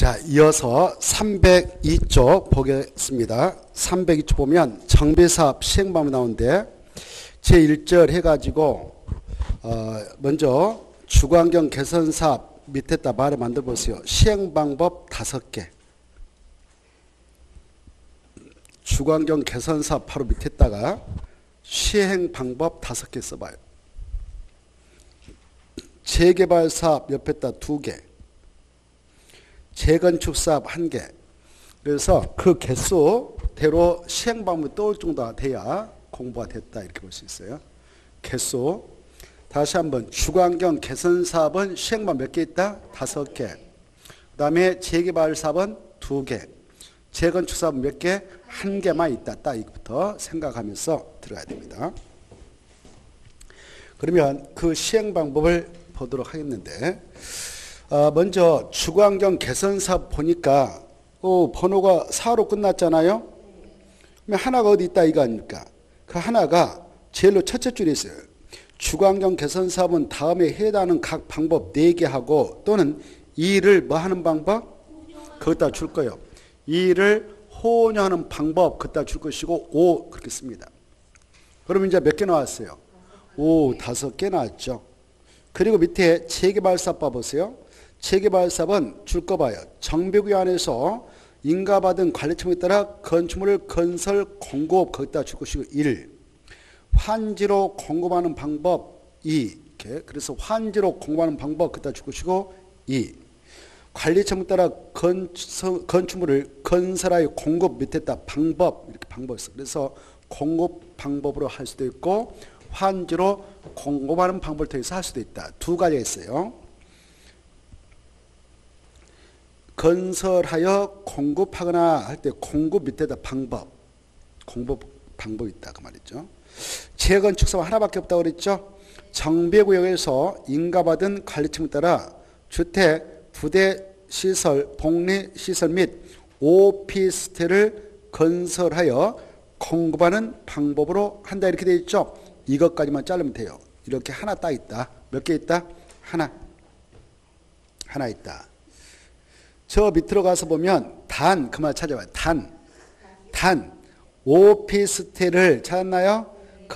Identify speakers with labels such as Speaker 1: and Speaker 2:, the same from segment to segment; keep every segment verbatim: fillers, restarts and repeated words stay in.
Speaker 1: 자, 이어서 삼백이 쪽 보겠습니다. 삼백이 쪽 보면 정비사업 시행방법이 나오는데 제일 절 해가지고 어 먼저 주거환경 개선사업 밑에다 말을 만들어 보세요. 시행방법 다섯 개. 주거환경 개선사업 바로 밑에다가 시행방법 다섯 개 써봐요. 재개발사업 옆에다 두 개. 재건축사업 한 개. 그래서 그 개수대로 시행방법이 떠올 정도가 돼야 공부가 됐다 이렇게 볼 수 있어요. 개수. 다시 한번 주거환경 개선사업은 시행방법 몇 개 있다? 다섯 개. 그 다음에 재개발사업은 두 개. 재건축사업은 몇 개? 한 개만 있다. 딱 이것부터 생각하면서 들어가야 됩니다. 그러면 그 시행방법을 보도록 하겠는데 어, 먼저 주거환경 개선사업 보니까 어, 번호가 사로 끝났잖아요. 그러면 하나가 어디 있다 이거 아닙니까? 그 하나가 제일로 첫째 줄에 있어요. 주거환경 개선사업은 다음에 해당하는 각 방법 네 개 하고 또는 이 일을 뭐 하는 방법? 거기다 줄 거예요. 이 일을 호언하는 방법 거기다 줄 것이고 오 그렇게 씁니다. 그럼 이제 몇 개 나왔어요? 오 다섯 개 나왔죠. 그리고 밑에 재개발사업 봐보세요. 재개발사업은 줄 거 봐요. 정비구역 안에서 인가받은 관리청에 따라 건축물을 건설, 공급 거기다 줄 것이고 일. 환지로 공급하는 방법 이. 이렇게. 그래서 환지로 공급하는 방법 거기다 줄 것이고 이. 관리청에 따라 건설, 건축물을 건설하여 공급 밑에다 방법 이렇게 방법이 있어요. 그래서 공급 방법으로 할 수도 있고 환지로 공급하는 방법을 통해서 할 수도 있다. 두 가지가 있어요. 건설하여 공급하거나 할 때 공급 밑에다 방법, 공급 방법이 있다 그 말이죠. 재건축사업 하나밖에 없다고 그랬죠. 정비구역에서 인가받은 관리청에 따라 주택, 부대 시설, 복리 시설 및 오피스텔을 건설하여 공급하는 방법으로 한다 이렇게 되어 있죠. 이것까지만 자르면 돼요. 이렇게 하나 딱 있다. 몇 개 있다? 하나. 하나 있다. 저 밑으로 가서 보면 단, 그 말 찾아봐요. 단, 단, 오피스텔을 찾았나요?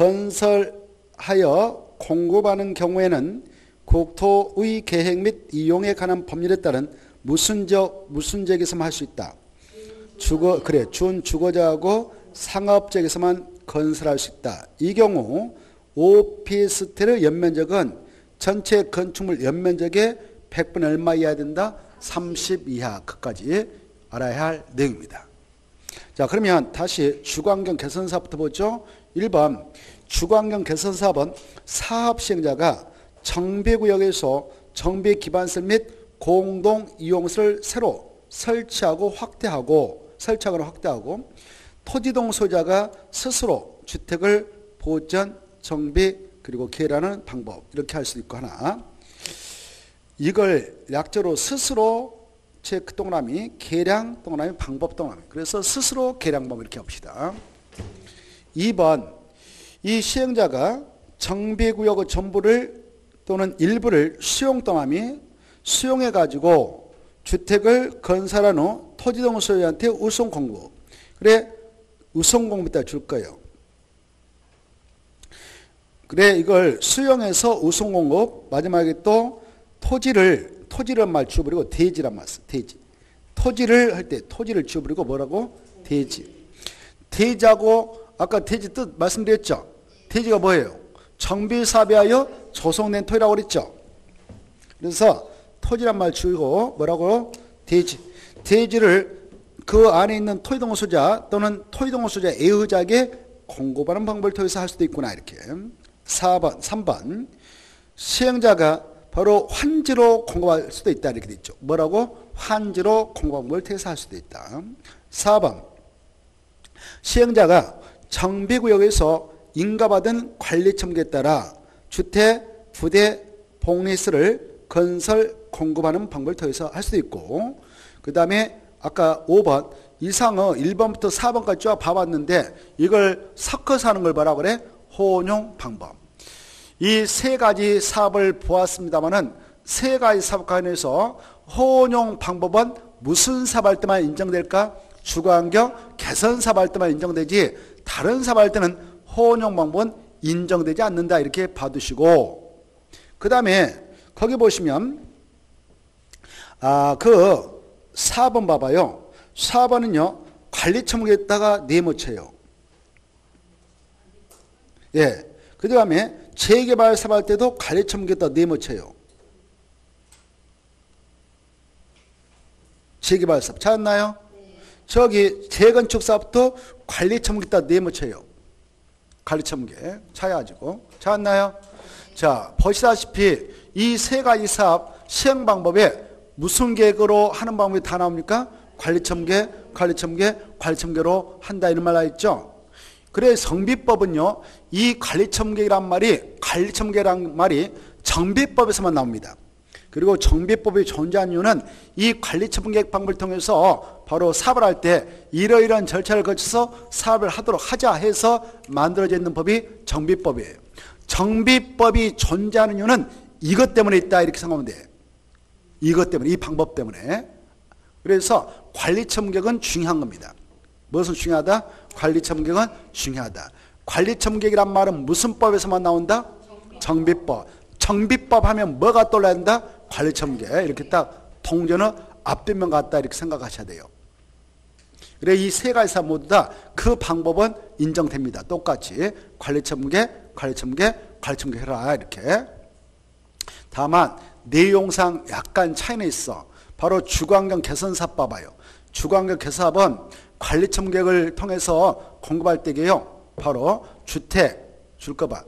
Speaker 1: 건설하여 공급하는 경우에는 국토의 계획 및 이용에 관한 법률에 따른 무슨적, 무슨적에서만 할 수 있다. 주거, 그래, 준 주거자하고 상업적에서만 건설할 수 있다. 이 경우 오피스텔의 연면적은 전체 건축물 연면적의 백분의 얼마 이하야 된다? 삼십 이하. 그까지 알아야 할 내용입니다. 자, 그러면 다시 주거환경 개선사업부터 보죠. 일 번 주거환경 개선사업은 사업 시행자가 정비구역에서 정비 기반시설 및 공동 이용시설을 새로 설치하고 확대하고 설치하거나 확대하고 토지동 소유자가 스스로 주택을 보전, 정비 그리고 개라는 방법 이렇게 할 수 있고 하나. 이걸 약자로 스스로 체크 동그라미, 계량 동그라미, 방법 동그라미. 그래서 스스로 계량 방법 이렇게 합시다. 이 번 이 시행자가 정비구역의 전부를 또는 일부를 수용 동그라미 수용해 가지고 주택을 건설한 후 토지동 소유자한테 우선 공급. 그래 우선 공급에다 줄 거예요. 그래 이걸 수용해서 우선 공급 마지막에 또 토지를 토지란 말 지워버리고 대지란 말 써. 대지. 토지를 할 때 토지를 지워버리고 뭐라고? 대지. 대지하고 아까 대지 뜻 말씀드렸죠. 대지가 뭐예요? 정비사업에 하여 조성된 토지라고 그랬죠. 그래서 토지란 말 지우고 뭐라고? 대지. 대지를 그 안에 있는 토지동 소유자 또는 토지동 소유자 애의자에게 공급하는 방법을 통해서 할 수도 있구나 이렇게. 사 번, 삼 번 시행자가 바로 환지로 공급할 수도 있다 이렇게 돼 있죠. 뭐라고? 환지로 공급하는 걸 통해서 할 수도 있다. 사 번 시행자가 정비구역에서 인가받은 관리청에 따라 주택, 부대, 복리시설을 건설, 공급하는 방법을 통해서 할 수도 있고 그 다음에 아까 오 번 이상의 일 번부터 사 번까지 쭉 봐봤는데 이걸 섞어서 하는 걸 뭐라고 그래? 혼용 방법. 이 세 가지 사업을 보았습니다만은 세 가지 사업 관련해서 혼용 방법은 무슨 사업 할 때만 인정될까? 주거환경 개선 사업 할 때만 인정되지 다른 사업 할 때는 혼용 방법은 인정되지 않는다. 이렇게 봐두시고, 그 다음에 거기 보시면 아, 그 사 번 봐봐요. 사 번은요 관리청구에다가 네모쳐요. 예. 그 다음에 재개발 사업 할 때도 관리청구에다가 네모쳐요. 재개발 사업 찾았나요? 네. 저기 재건축 사업도 관리청구에다가 네모쳐요. 관리청구에 차야지고 찾았나요? 네. 자, 보시다시피 이 세 가지 사업 시행 방법에 무슨 계획으로 하는 방법이 다 나옵니까? 관리청계, 관리청계, 관리청계로 한다 이런 말 나있죠. 그래 정비법은요 이 관리청계란 말이 관리청계란 말이 정비법에서만 나옵니다. 그리고 정비법이 존재한 이유는 이 관리청계 방법을 통해서 바로 사업을 할 때 이러이러한 절차를 거쳐서 사업을 하도록 하자 해서 만들어져 있는 법이 정비법이에요. 정비법이 존재하는 이유는 이것 때문에 있다 이렇게 생각하면 돼요. 이것 때문에, 이 방법 때문에. 그래서 관리청객은 중요한 겁니다. 무엇은 중요하다? 관리청객은 중요하다. 관리청객이란 말은 무슨 법에서만 나온다? 정비법. 정비법 하면 뭐가 떠올라야 된다? 관리청객. 이렇게 딱 통전어 앞뒷면 같다 이렇게 생각하셔야 돼요. 그래 이 세 가지사 모두 다 그 방법은 인정됩니다. 똑같이 관리청객, 관리청객, 관리청객 해라 이렇게. 다만 내용상 약간 차이는 있어. 바로 주거환경 개선사업 봐봐요. 주거환경 개선사업은 관리청객을 통해서 공급할 때게요. 바로 주택 줄 거 봐.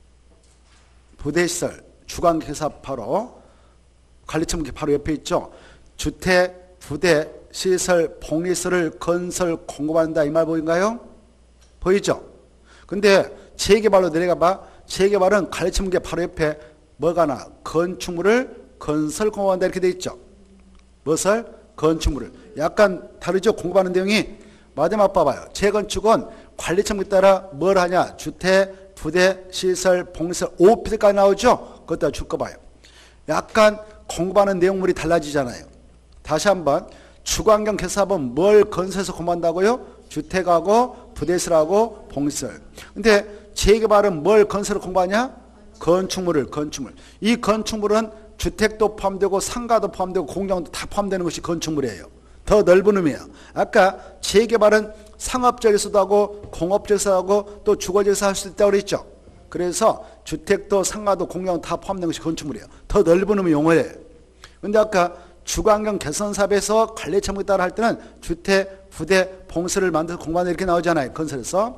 Speaker 1: 부대시설 주거환경 개선사업 바로 관리청객 바로 옆에 있죠. 주택, 부대, 시설, 복리시설을 건설 공급한다 이 말 보인가요? 보이죠? 근데 재개발로 내려가 봐. 재개발은 관리청객 바로 옆에 뭐가 나? 건축물을 건설 공급한다 이렇게 돼 있죠. 무엇을? 건축물을. 약간 다르죠? 공급하는 내용이. 마지막 봐봐요. 재건축은 관리청에 따라 뭘 하냐? 주택, 부대, 시설, 봉시설, 오피스까지 나오죠? 그것도 줄 거 봐요. 약간 공급하는 내용물이 달라지잖아요. 다시 한번 주거환경 개선사업은 뭘 건설해서 공부한다고요? 주택하고 부대시설하고 봉시설. 근데 재개발은 뭘 건설을 공부하냐? 건축물을, 건축물. 이 건축물은 주택도 포함되고 상가도 포함되고 공장도 다 포함되는 것이 건축물이에요. 더 넓은 의미예요. 아까 재개발은 상업적에서도 하고 공업적에서 하고 또 주거지에서 할 수 있다고 그랬죠. 그래서 주택도 상가도 공장도 다 포함된 것이 건축물이에요. 더 넓은 의미 용어예요. 그런데 아까 주거환경 개선사업에서 관리청구에 따라 할 때는 주택, 부대, 봉시를 만들어서 공부하는 이렇게 나오잖아요. 건설에서.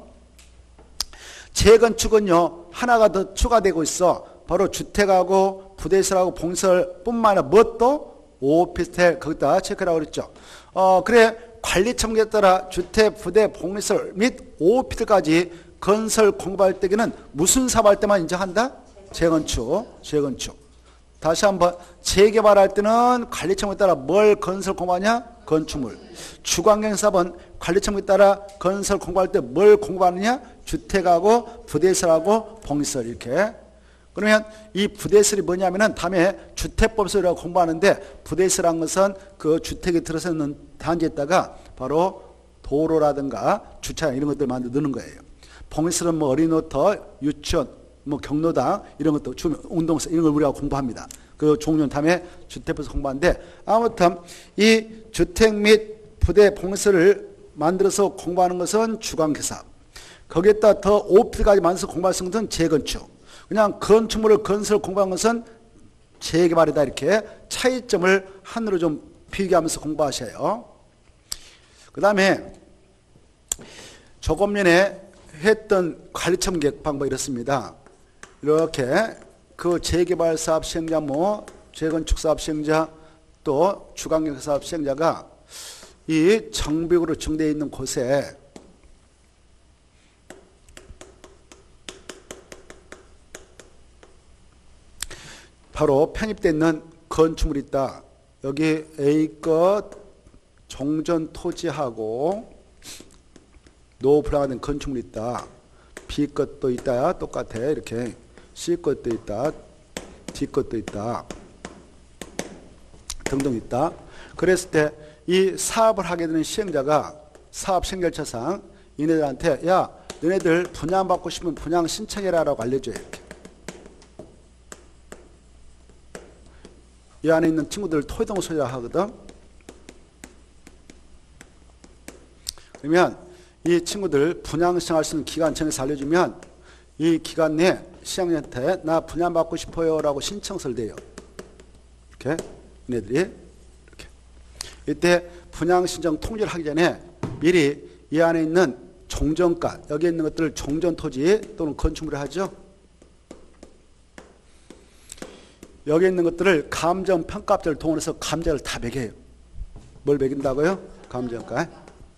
Speaker 1: 재건축은요 하나가 더 추가되고 있어. 바로 주택하고 부대시설하고 봉시설뿐만 아니라 무엇도 오피스텔 거기다 체크라고 그랬죠. 어 그래 관리청구에 따라 주택, 부대, 봉시설 및 오피스텔까지 건설 공급할 때에는 무슨 사업할 때만 인정한다? 재건축, 재건축. 다시 한번 재개발할 때는 관리청구에 따라 뭘 건설 공급하냐? 건축물. 주거환경 사업은 관리청구에 따라 건설 공급할 때 뭘 공급하느냐? 주택하고 부대시설하고 봉시설 이렇게. 그러면 이 부대시설이 뭐냐면은 다음에 주택법설이라고 공부하는데 부대시설한 것은 그 주택에 들어서 있는 단지에다가 바로 도로라든가 주차장 이런 것들 만들어 넣는 거예요. 봉시설은 뭐 어린이노터, 유치원, 뭐 경로당 이런 것도 주면 운동시설 이런 걸 우리가 공부합니다. 그 종류는 다음에 주택법에서 공부하는데 아무튼 이 주택 및 부대 봉시설을 만들어서 공부하는 것은 주거환경사업. 거기에다 더 오피스까지 만들어서 공부할 수 있는 것은 재건축. 그냥 건축물을 건설 공부한 것은 재개발이다 이렇게 차이점을 하나로 좀 비교하면서 공부하셔요. 그 다음에 조금 전에 했던 관리청객 방법 이렇습니다. 이렇게 그 재개발 사업 시행자 뭐 재건축 사업 시행자 또 주거환경 사업 시행자가 이 정비구로 정되어 있는 곳에 바로 편입되어 있는 건축물이 있다. 여기 A 것 종전 토지하고 노후불황화 된 건축물이 있다. B 것도 있다. 똑같아. 이렇게 C 것도 있다. D 것도 있다. 등등 있다. 그랬을 때 이 사업을 하게 되는 시행자가 사업 신결처상 얘네들한테 야 너네들 분양받고 싶으면 분양 신청해라 라고 알려줘요. 이렇게. 이 안에 있는 친구들 토의동 소유라 하거든. 그러면 이 친구들 분양 신청할 수 있는 기간 정해서 알려주면 이 기간 내에 시행자한테 나 분양받고 싶어요 라고 신청서를 내요. 이렇게 얘네들이 이렇게. 이때 분양 신청 통지를 하기 전에 미리 이 안에 있는 종전가 여기 있는 것들을 종전토지 또는 건축물을 하죠. 여기 있는 것들을 감정평가업자를 동원해서 감정을 다 매겨요. 뭘 매긴다고요? 감정가.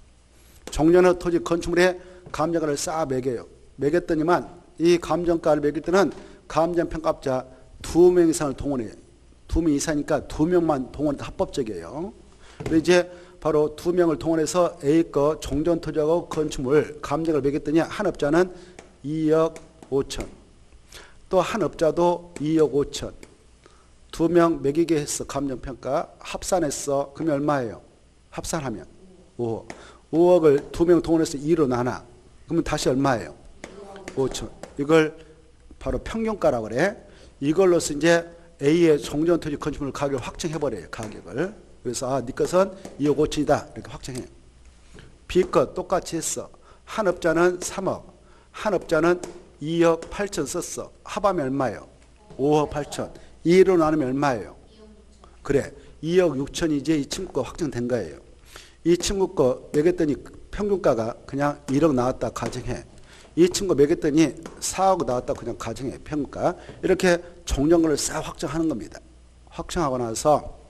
Speaker 1: 종전의 토지 건축물에 감정가를 싹 매겨요. 매겼더니만 이 감정가를 매길 때는 감정평가업자 두 명 이상을 동원해요. 두 명 이상이니까 두 명만 동원해도 합법적이에요. 그래서 이제 바로 두 명을 동원해서 A 거 종전토지하고 건축물 감정을 매겼더니 한 업자는 이억 오천, 또 한 업자도 이억 오천. 두 명 매기게 했어. 감정평가 합산했어. 그러면 얼마예요? 합산하면 오억. 오억을 두 명 동원해서 이로 나눠. 그러면 다시 얼마예요? 오천. 이걸 바로 평균가라고 그래. 이걸로서 이제 A의 종전토지 건축물 가격을 확정해버려요. 가격을. 그래서 아, 네 것은 이억 오천이다. 이렇게 확정해요. B 것 똑같이 했어. 한 업자는 삼억, 한 업자는 이억 팔천 썼어. 합하면 얼마예요? 오억 팔천. 이로 나누면 얼마예요? 그래. 이억 육천이 이제 이 친구 거 확정된 거예요. 이 친구 거 매겼더니 평균가가 그냥 일억 나왔다 가정해. 이 친구 매겼더니 사억 나왔다 그냥 가정해. 평균가. 이렇게 종전권을 싹 확정하는 겁니다. 확정하고 나서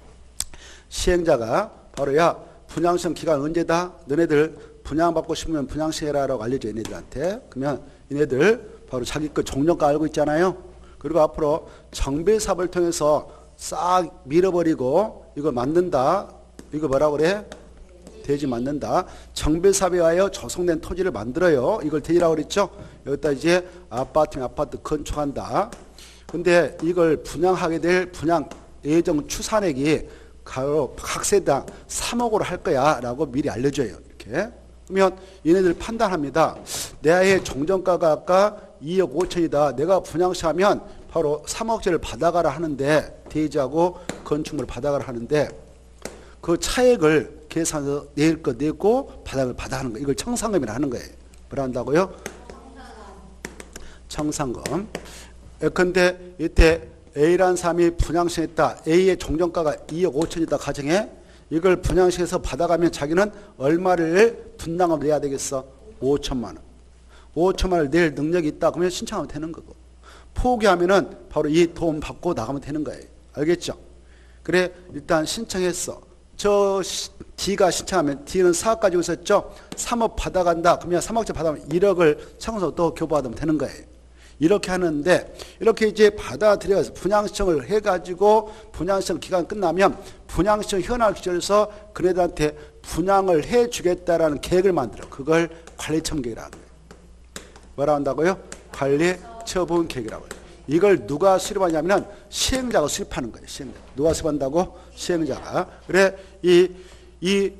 Speaker 1: 시행자가 바로 야 분양시청 기간 언제다? 너네들 분양받고 싶으면 분양시해라 라고 알려줘. 얘네들한테. 그러면 얘네들 바로 자기 거 종전가 알고 있잖아요. 그리고 앞으로 정비사업을 통해서 싹 밀어버리고 이거 만든다. 이거 뭐라고 그래? 대지 만든다. 정비사업에 하여 조성된 토지를 만들어요. 이걸 대지라고 그랬죠. 여기다 이제 아파트 아파트 건축한다. 근데 이걸 분양하게 될 분양 예정 추산액이 각 세당 삼억으로 할 거야 라고 미리 알려줘요. 이렇게. 그러면 얘네들 판단합니다. 내 아이의 종전가가 아까 이억 오천이다. 내가 분양시하면 바로 삼억짜리를 받아가라 하는데 대지하고 건축물을 받아가라 하는데 그 차액을 계산해서 낼 거 내고 받아가 받아 하는 거. 이걸 청산금이라 하는 거예요. 뭐라 한다고요? 청산금. 예컨대 이때 A라는 사람이 분양시했다. A의 종전가가 이억 오천이다 가정해. 이걸 분양시에서 받아가면 자기는 얼마를 분담금을 내야 되겠어? 오천만 원. 오천만 원을 낼 능력이 있다. 그러면 신청하면 되는 거고. 포기하면은 바로 이 돈 받고 나가면 되는 거예요. 알겠죠? 그래 일단 신청했어. 저 D가 신청하면 D는 사억 가지고 있었죠. 삼억 받아간다. 그러면 삼억짜리 받아가면 일억을 청소 또 교부받으면 되는 거예요. 이렇게 하는데 이렇게 이제 받아들여서 분양신청을 해가지고 분양신청 기간 끝나면 분양신청 현황 기준에서 그네들한테 분양을 해주겠다라는 계획을 만들어. 그걸 관리처분계획이라고 해요. 뭐라 한다고요? 관리처분 계획이라고 해요. 이걸 누가 수립하냐면 시행자가 수립하는 거예요. 시행자. 누가 수립한다고? 시행자가. 그래 이, 이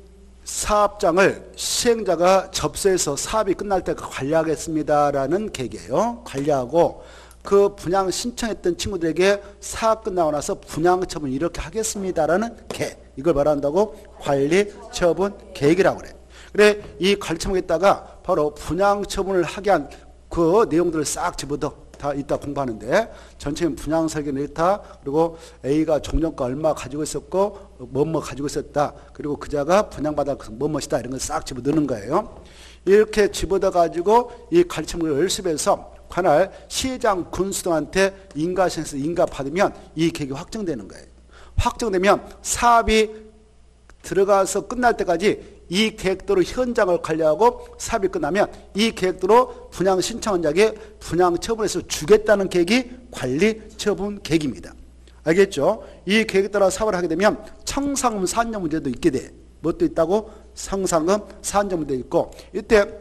Speaker 1: 사업장을 시행자가 접수해서 사업이 끝날 때 관리하겠습니다라는 계획이에요. 관리하고 그 분양 신청했던 친구들에게 사업 끝나고 나서 분양 처분 이렇게 하겠습니다라는 계획. 이걸 말한다고 관리 처분 계획이라고 그래. 그래 이 관리 처분에다가 바로 분양 처분을 하게 한 그 내용들을 싹 집어넣어. 다 이따 공부하는데 전체는 분양 설계 데이터 그리고 A가 종전가 얼마 가지고 있었고 뭐뭐 가지고 있었다. 그리고 그자가 분양받아 뭐뭐시다. 이런 걸 싹 집어넣는 거예요. 이렇게 집어넣어 가지고 이 관리처분을 열심히해서 관할 시장 군수 등한테 인가시에서 인가 받으면 이 계획이 확정되는 거예요. 확정되면 사업이 들어가서 끝날 때까지 이 계획대로 현장을 관리하고 사업이 끝나면 이 계획대로 분양 신청자에게 분양 처분해서 주겠다는 계획이 관리 처분 계획입니다. 알겠죠? 이 계획에 따라 사업을 하게 되면 청산금 산정 문제도 있게 돼. 뭣도 있다고? 청산금 산정 문제도 있고 이때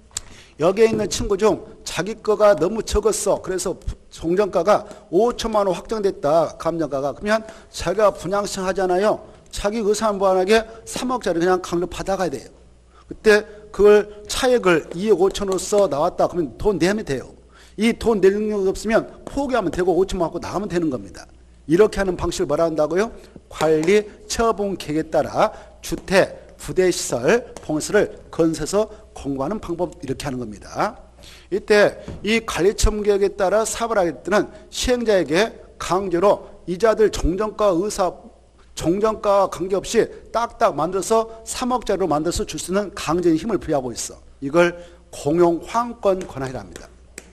Speaker 1: 여기에 있는 친구 중 자기 거가 너무 적었어. 그래서 종전가가 오천만 원 확정됐다. 감정가가. 그러면 자기가 분양 신청하잖아요. 자기 의사무반하게 삼억짜리 그냥 강력 받아가야 돼요. 그때 그걸 차액을 이억 오천으로서 나왔다 그러면 돈 내면 돼요. 이 돈 낼 능력이 없으면 포기하면 되고 오천만 갖고 나가면 되는 겁니다. 이렇게 하는 방식을 뭐라 한다고요? 관리 처분 계획에 따라 주택, 부대시설, 봉수를 건설해서 공부하는 방법 이렇게 하는 겁니다. 이때 이 관리 처분 계획에 따라 사업을 하게 되는 시행자에게 강제로 이자들 종전가 의사 종전가와 관계없이 딱딱 만들어서 삼억짜리로 만들어서 줄 수 있는 강제적인 힘을 부여하고 있어. 이걸 공용환권 권한이라 합니다.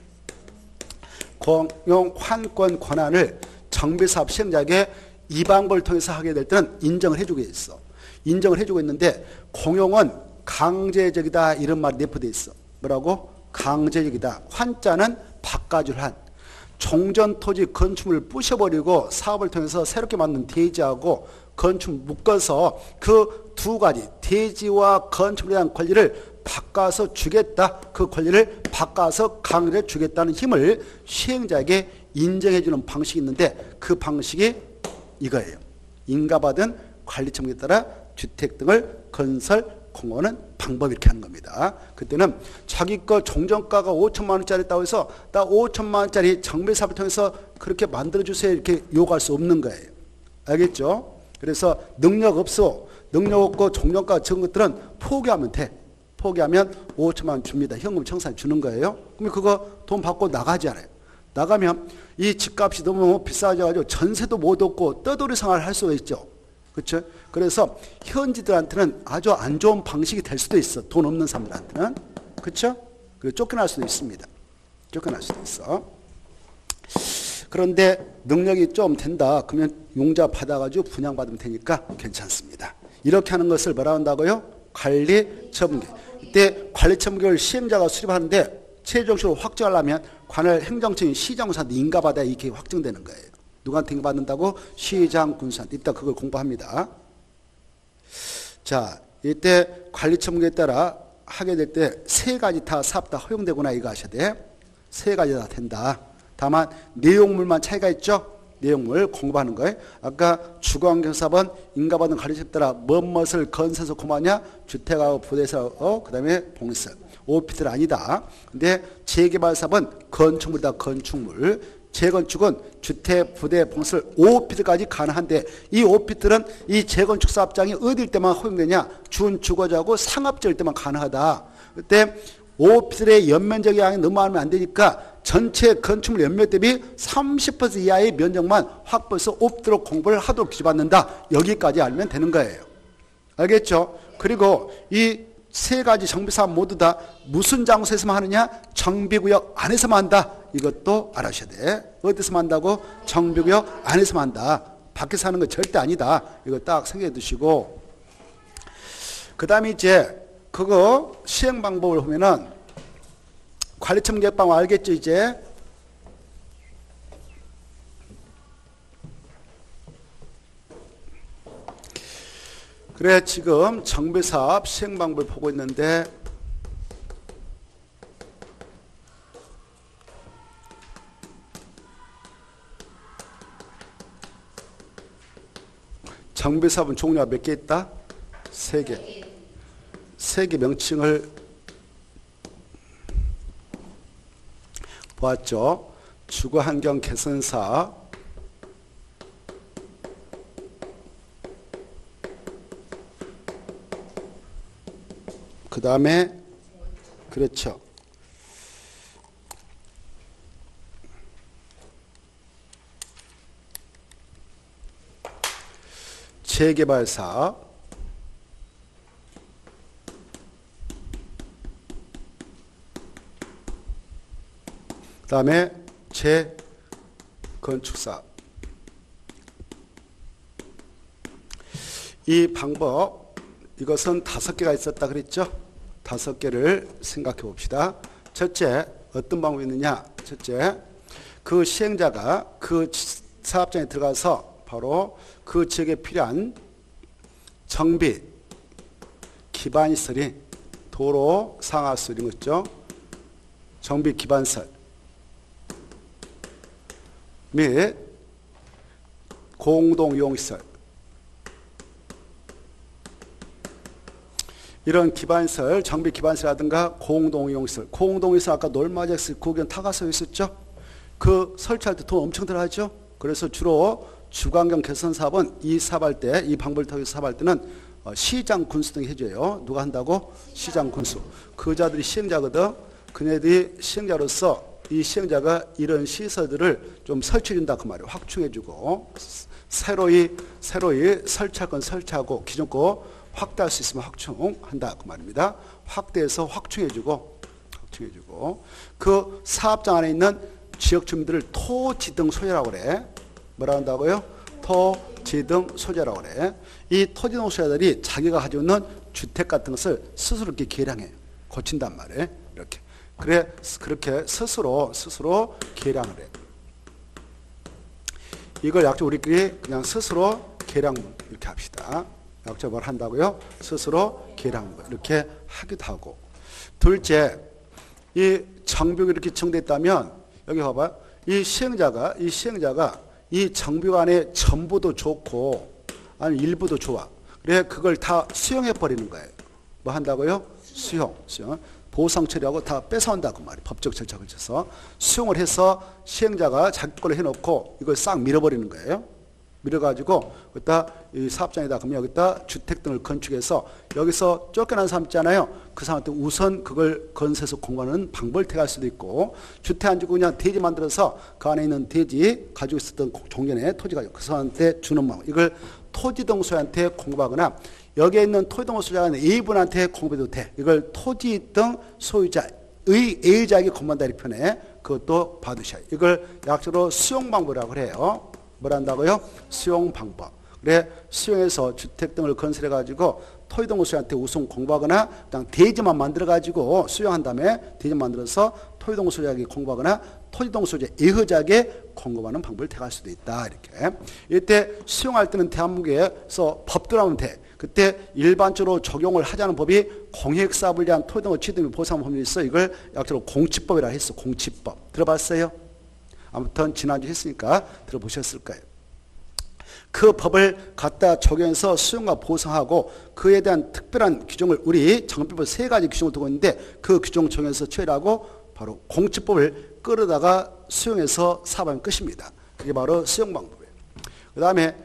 Speaker 1: 공용환권 권한을 정비사업 시행자에게 이 방법을 통해서 하게 될 때는 인정을 해주고 있어. 인정을 해주고 있는데 공용은 강제적이다 이런 말이 내포되어 있어. 뭐라고? 강제적이다. 환자는 바꿔줄 한. 종전토지 건축물을 부셔버리고 사업을 통해서 새롭게 만든 대지하고 건축물 묶어서 그 두 가지 대지와 건축물에 대한 권리를 바꿔서 주겠다. 그 권리를 바꿔서 강제로 주겠다는 힘을 시행자에게 인정해주는 방식이 있는데 그 방식이 이거예요. 인가받은 관리청에 따라 주택 등을 건설 공고하는 방법 이렇게 하는 겁니다. 그때는 자기 거 종전가가 오천만 원짜리 있다고 해서 나 오천만 원짜리 정비사업을 통해서 그렇게 만들어주세요 이렇게 요구할 수 없는 거예요. 알겠죠? 그래서 능력 없어. 능력 없고 종전가가 적은 것들은 포기하면 돼. 포기하면 오천만 원 줍니다. 현금 청산 주는 거예요. 그러면 그거 돈 받고 나가지 않아요. 나가면 이 집값이 너무 비싸져가지고 전세도 못 얻고 떠돌이 생활을 할 수가 있죠. 그렇죠? 그래서 현지들한테는 아주 안 좋은 방식이 될 수도 있어. 돈 없는 사람들한테는. 그렇죠? 그리고 쫓겨날 수도 있습니다. 쫓겨날 수도 있어. 그런데 능력이 좀 된다. 그러면 용자 받아가지고 분양받으면 되니까 괜찮습니다. 이렇게 하는 것을 뭐라 한다고요? 관리 처분계. 이때 관리 처분계를 시행자가 수립하는데 최종적으로 확정하려면 관할 행정청인 시장군사한테 인가받아야 이게 확정되는 거예요. 누구한테 인가받는다고? 시장군사한테. 이따 그걸 공부합니다. 자, 이때 관리 처분계에 따라 하게 될 때 세 가지 다 사업 다 허용되구나 이거 아셔야 돼. 세 가지 다 된다. 다만 내용물만 차이가 있죠. 내용물 공부하는 거예요. 아까 주거환경사업은 인가받은 관리처에 따라 무엇을 건설해서 공부하냐? 주택하고 부대사업, 그 다음에 봉시설. 오피스텔 아니다. 근데 재개발사업은 건축물이다. 건축물. 재건축은 주택, 부대, 봉시설, 오피스텔까지 가능한데 이 오피스텔은 이 재건축 사업장이 어딜 때만 허용되냐? 준주거지하고 상업지일 때만 가능하다. 그때 오피스텔의 연면적 양이 너무 많으면 안 되니까 전체 건축물 연면 대비 삼십 퍼센트 이하의 면적만 확보해서 옵도록 공부를 하도록 규정받는다. 여기까지 알면 되는 거예요. 알겠죠? 그리고 이 세 가지 정비사업 모두 다 무슨 장소에서만 하느냐? 정비구역 안에서만 한다. 이것도 알아셔야 돼. 어디서만 한다고? 정비구역 안에서만 한다. 밖에서 하는 거 절대 아니다. 이거 딱 생각해 두시고. 그 다음에 이제 그거 시행 방법을 보면은 관리처분 계획방 알겠죠 이제? 그래 지금 정비사업 시행 방법을 보고 있는데 정비사업은 종류가 몇 개 있다? 세 개. 세 개 명칭을 보았죠. 주거환경 개선사업, 그 다음에 그렇죠. 재개발사업, 그 다음에 재건축사업. 이 방법, 이것은 다섯 개가 있었다 그랬죠? 다섯 개를 생각해 봅시다. 첫째, 어떤 방법이 있느냐? 첫째, 그 시행자가 그 사업장에 들어가서 바로 그 지역에 필요한 정비, 기반시설이 도로, 상하수 이런 거 있죠? 정비 기반시설 및 공동용시설, 이런 기반시설, 정비 기반시설이라든가 공동이용시설, 공동이용시설 아까 놀마젝스 구경 타가서 있었죠? 그 설치할 때 돈 엄청 들어가죠? 그래서 주로 주거환경 개선 사업은 이 사업할 때, 이 방법을 통해서 사업할 때는 시장 군수 등이 해줘요. 누가 한다고? 시장 군수. 그 자들이 시행자거든. 그네들이 시행자로서 이 시행자가 이런 시설들을 좀 설치해준다 그 말이에요. 확충해주고 새로이 새로이 설치할 건 설치하고 기존 거 확대할 수 있으면 확충한다 그 말입니다. 확대해서 확충해주고 확충해주고 그 사업장 안에 있는 지역 주민들을 토지등 소유라고 그래. 뭐라 한다고요? 토지등 소유라고 그래. 이 토지등 소유자들이 자기가 가지고 있는 주택 같은 것을 스스로 이렇게 계량해 고친단 말이에요. 이렇게. 그래 그렇게 스스로 스스로 계량을 해. 이걸 약속 우리끼리 그냥 스스로 계량 이렇게 합시다. 약속 뭘 한다고요? 스스로 계량 이렇게 하기도 하고. 둘째, 이 정비가 이렇게 정됐다면 여기 봐봐. 이 시행자가 이 시행자가 이 정비가 안에 전부도 좋고 아니 일부도 좋아. 그래 그걸 다 수용해 버리는 거예요. 뭐 한다고요? 수용, 수용. 보상 처리하고 다 뺏어온다 그 말이에요. 법적 절차를 거쳐서 수용을 해서 시행자가 자기 걸로 해놓고 이걸 싹 밀어버리는 거예요. 밀어가지고 여기다 이 사업장에다 그러면 여기다 주택 등을 건축해서 여기서 쫓겨난 사람 있잖아요. 그 사람한테 우선 그걸 건설해서 공부하는 방법을 택할 수도 있고 주택 안 주고 그냥 대지 만들어서 그 안에 있는 대지 가지고 있었던 종전의 토지 가지고 그 사람한테 주는 방법. 이걸 토지등소유한테 공급하거나 여기에 있는 토지등 소유자는 A분한테 공급해도 돼. 이걸 토지등 소유자의 A자에게 공급한다 이렇게 표현해. 그것도 받으셔야 해. 이걸 약속으로 수용방법이라고 그래요. 뭘 한다고요? 수용방법. 그래 수용해서 주택 등을 건설해가지고 토지등 소유자한테 우선 공급하거나 그냥 대지만 만들어가지고 수용한 다음에 대지 만들어서 토지등 소유자에게 공급하거나 토지등 소유자 A자에게 공급하는 방법을 택할 수도 있다. 이렇게. 이때 수용할 때는 대한민국에서 법대로 하면 돼. 그때 일반적으로 적용을 하자는 법이 공익사업을 위한 토지등을 취득 및 보상 법률이 있어. 이걸 약속으로 공치법이라 했어. 공치법. 들어봤어요? 아무튼 지난주 했으니까 들어보셨을 거예요. 그 법을 갖다 적용해서 수용과 보상하고 그에 대한 특별한 규정을 우리 정비법 세 가지 규정을 두고 있는데 그 규정 적용해서 처리하고 바로 공치법을 끌어다가 수용해서 사업하면 끝입니다. 그게 바로 수용 방법이에요. 그 다음에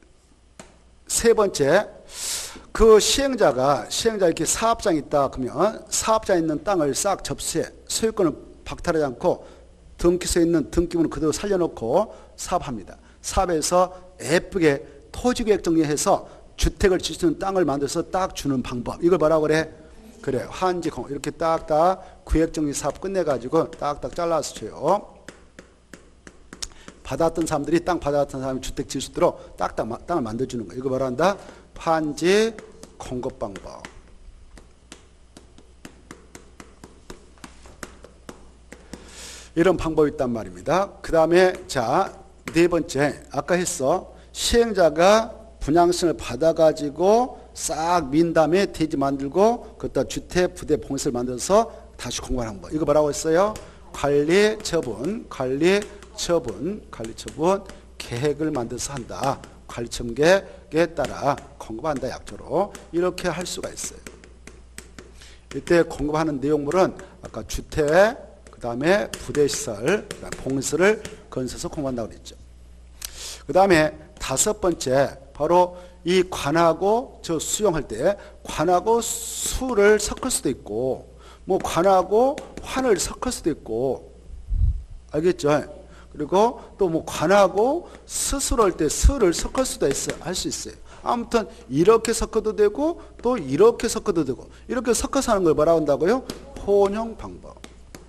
Speaker 1: 세 번째, 그 시행자가 시행자 이렇게 사업장이 있다 그러면 사업장에 있는 땅을 싹 접수해 소유권을 박탈하지 않고 등기소에 있는 등기물을 그대로 살려놓고 사업합니다. 사업에서 예쁘게 토지계획 정리해서 주택을 지을 수 있는 땅을 만들어서 딱 주는 방법. 이걸 뭐라고 그래? 그래 환지 이렇게 딱딱 구획정리 사업 끝내가지고 딱딱 잘라서 줘요. 받았던 사람들이 땅 받았던 사람이 주택 지을 수 있도록 딱딱 땅을 만들어주는 거예요. 이거 뭐라 한다? 환지 공급 방법. 이런 방법이 있단 말입니다. 그 다음에 자, 네 번째 아까 했어. 시행자가 분양성을 받아가지고 싹 민 다음에 대지 만들고 그것다 주택 부대 봉쇄를 만들어서 다시 공부하는 거. 이거 뭐라고 했어요? 관리 처분, 관리 처분, 관리 처분 계획을 만들어서 한다. 관리 처분 계획에 따라 공급한다 약조로 이렇게 할 수가 있어요. 이때 공급하는 내용물은 아까 주택, 그 다음에 부대시설, 봉쇄를 건설해서 공부한다고 그랬죠. 그 다음에 다섯 번째 바로 이 관하고 저 수용할 때 관하고 수를 섞을 수도 있고 뭐 관하고 환을 섞을 수도 있고 알겠죠? 그리고 또 뭐 관하고 스스로 할 때 스를 섞을 수도 있어 할 수 있어요. 아무튼 이렇게 섞어도 되고 또 이렇게 섞어도 되고 이렇게 섞어서 하는 걸 뭐라고 한다고요? 혼용 방법.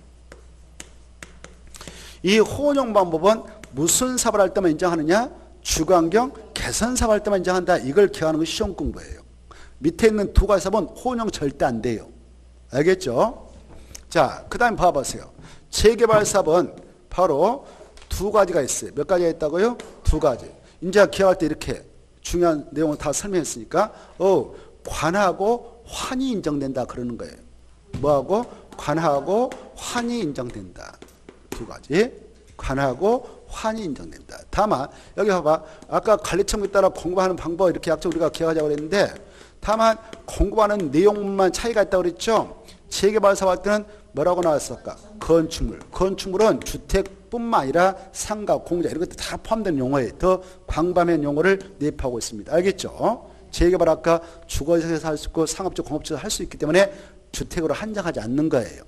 Speaker 1: 이 혼용 방법은 무슨 사업을 할 때만 인정하느냐? 주거환경 개선 사업을 할 때만 인정한다. 이걸 기억하는 것이 시험 공부예요. 밑에 있는 두 가지 사업은 혼용 절대 안 돼요. 알겠죠? 자, 그 다음에 봐보세요. 재개발 사업은 바로 두 가지가 있어요. 몇 가지가 있다고요? 두 가지. 이제 기억할 때 이렇게 중요한 내용을 다 설명했으니까 어, 관하고 환이 인정된다 그러는 거예요. 뭐하고? 관하고 환이 인정된다. 두 가지. 관하고 환이 인정된다. 다만 여기 봐봐. 아까 관리청에 따라 공부하는 방법 이렇게 약속 우리가 기억하자고 그랬는데 다만 공부하는 내용만 차이가 있다고 그랬죠. 재개발 사업 할 때는 뭐라고 나왔을까? 건축물. 건축물은 주택뿐만 아니라 상가, 공장 이런 것들 다 포함되는 용어예요. 더 광범위한 용어를 내입하고 있습니다. 알겠죠? 재개발 아까 주거지에서 할 수 있고 상업적, 공업적으로 할 수 있기 때문에 주택으로 한정하지 않는 거예요.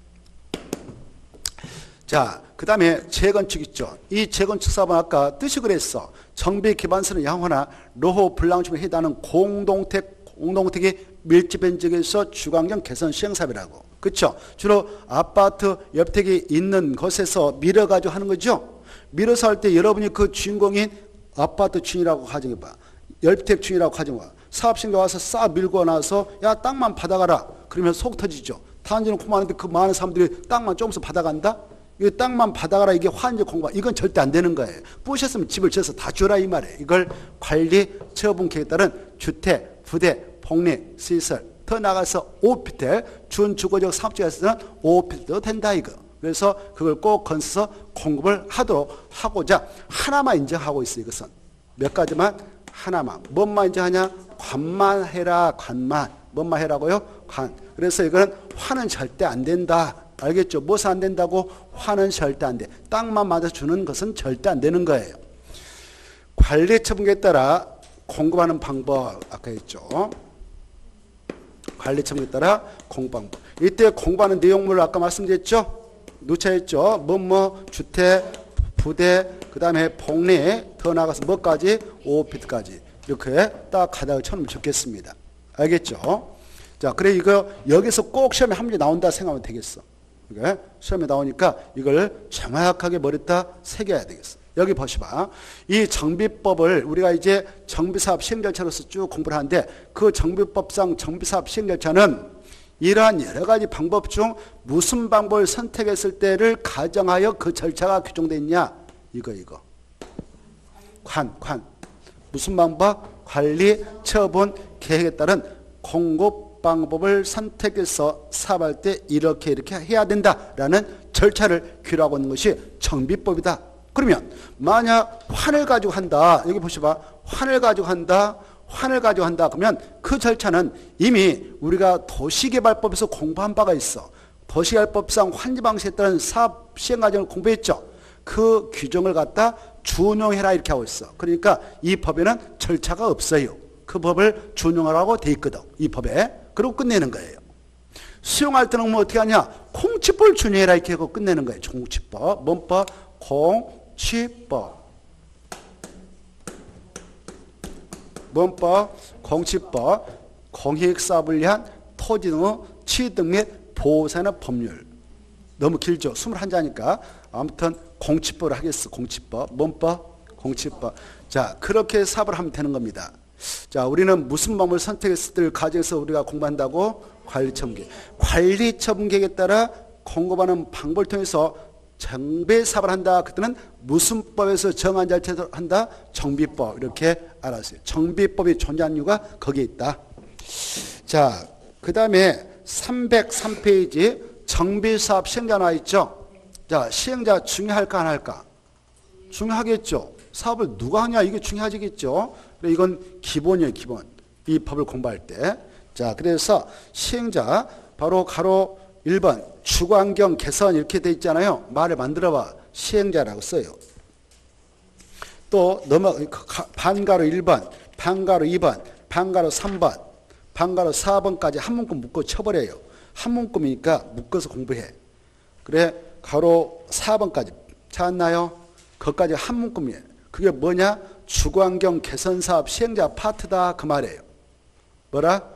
Speaker 1: 자, 그 다음에 재건축 있죠. 이 재건축 사업은 아까 뜻이 그랬어. 정비 기반서는 양호나 노후 불량증에 해당하는 공동택, 공동택이 밀집한 지역에서 주거환경 개선 시행사업이라고. 그렇죠? 주로 아파트 옆택이 있는 곳에서 밀어가지고 하는 거죠. 밀어서 할 때 여러분이 그 주인공인 아파트 주인이라고 가정해봐. 옆택 주인이라고 가정해봐. 사업신경 와서 싹 밀고 나서 야 땅만 받아가라. 그러면 속 터지죠. 단지는 고마는데 그 많은 사람들이 땅만 조금씩 받아간다? 이 땅만 받아가라 이게 환지 공부 이건 절대 안 되는 거예요. 부셨으면 집을 지어서 다 주라 이 말이에요. 이걸 관리 처분 계획에 따른 주택, 부대, 복리, 시설 더 나가서 오피텔, 준주거적 사업지에서는 오피텔도 된다 이거. 그래서 그걸 꼭 건설서 공급을 하도록 하고자 하나만 인정하고 있어요. 이것은 몇 가지만 하나만. 뭔만 인정하냐? 관만 해라. 관만. 뭔만 해라고요? 관. 그래서 이거는 환은 절대 안 된다. 알겠죠? 무엇은 안 된다고? 환은 절대 안 돼. 땅만 맞아주는 것은 절대 안 되는 거예요. 관리 처분에 따라 공급하는 방법 아까 했죠. 관리 처분에 따라 공급 방법. 이때 공부하는 내용물을 아까 말씀드렸죠. 누차했죠. 뭐뭐 주택, 부대, 그 다음에 복리, 더 나가서 뭐까지? 오피트까지 이렇게 딱 가닥을 쳐놓으면 좋겠습니다. 알겠죠? 자, 그래 이거 여기서 꼭 시험에 한 문제 나온다 생각하면 되겠어. 이게 시험에 나오니까 이걸 정확하게 머리에다 새겨야 되겠어. 여기 보시봐. 이 정비법을 우리가 이제 정비사업 시행절차로서 쭉 공부를 하는데 그 정비법상 정비사업 시행절차는 이러한 여러 가지 방법 중 무슨 방법을 선택했을 때를 가정하여 그 절차가 규정되어 있냐? 이거 이거. 관, 관. 무슨 방법? 관리, 처분, 계획에 따른 공급 방법을 선택해서 사업할 때 이렇게 이렇게 해야 된다라는 절차를 규율하고 있는 것이 정비법이다. 그러면 만약 환을 가지고 한다. 여기 보시봐. 환을 가지고 한다. 환을 가지고 한다. 그러면 그 절차는 이미 우리가 도시개발법에서 공부한 바가 있어. 도시개발법상 환지 방식에 따른 사업 시행 과정을 공부했죠. 그 규정을 갖다 준용해라 이렇게 하고 있어. 그러니까 이 법에는 절차가 없어요. 그 법을 준용하라고 돼 있거든. 이 법에. 그리고 끝내는 거예요. 수용할 때는 뭐 어떻게 하냐? 공치법을 준용해라 이렇게 하고 끝내는 거예요. 공치법. 뭔 법? 공치법. 뭔 법? 공치법. 공익사업을 위한 토지 등의 취득 및 보호사는 법률. 너무 길죠? 이십일 자니까. 아무튼 공치법을 하겠어. 공치법. 뭔 법? 공치법. 자, 그렇게 사업을 하면 되는 겁니다. 자, 우리는 무슨 방법을 선택했을 때를 가정해서 우리가 공부한다고? 관리처분계획. 관리처분계획에 따라 공급하는 방법을 통해서 정비사업을 한다. 그때는 무슨 법에서 정한 절차를 한다? 정비법. 이렇게 알았어요. 정비법이 존재하는 이유가 거기에 있다. 자, 그 다음에 삼백삼 페이지 정비사업 시행자 나와 있죠. 자, 시행자 중요할까 안 할까? 중요하겠죠. 사업을 누가 하냐 이게 중요하겠죠. 이건 기본이에요. 기본. 이 법을 공부할 때. 자, 그래서 시행자 바로 가로 일 번 주거환경 개선 이렇게 돼 있잖아요. 말을 만들어봐. 시행자라고 써요. 또 넘어 반가로 일 번, 반가로 이 번, 반가로 삼 번, 반가로 사 번까지 한 문구 묶어 쳐버려요. 한 문구니까 묶어서 공부해. 그래 가로 사 번까지 찾았나요? 그것까지 한 문구이에요. 그게 뭐냐? 주거환경 개선사업 시행자 파트다 그 말이에요. 뭐라?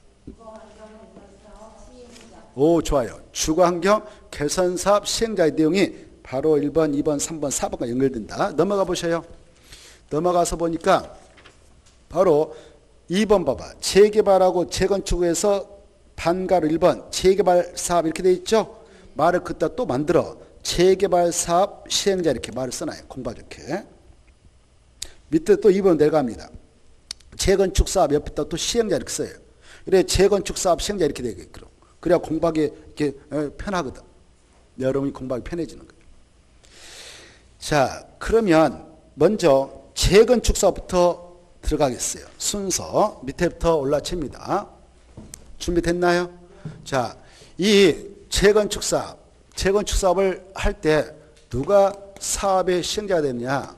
Speaker 1: 오, 좋아요. 주거환경 개선사업 시행자의 내용이 바로 일 번, 이 번, 삼 번, 사 번과 연결된다. 넘어가 보셔요. 넘어가서 보니까 바로 이 번 봐봐. 재개발하고 재건축에서 반가로 일 번 재개발 사업 이렇게 돼 있죠. 말을 그따 또 만들어. 재개발 사업 시행자 이렇게 말을 써놔요. 공부하죠. 이렇게. 밑에 또 이 번 내려갑니다. 재건축 사업 옆에다 또 시행자 이렇게 써요. 그래 재건축 사업 시행자 이렇게 되겠고. 그래야 공부하기 이렇게 편하거든. 여러분이 공부하기 편해지는 거예요. 자, 그러면 먼저 재건축 사업부터 들어가겠어요. 순서 밑에부터 올라칩니다. 준비됐나요? 자, 이 재건축 사업, 재건축 사업을 할 때 누가 사업의 시행자가 되느냐?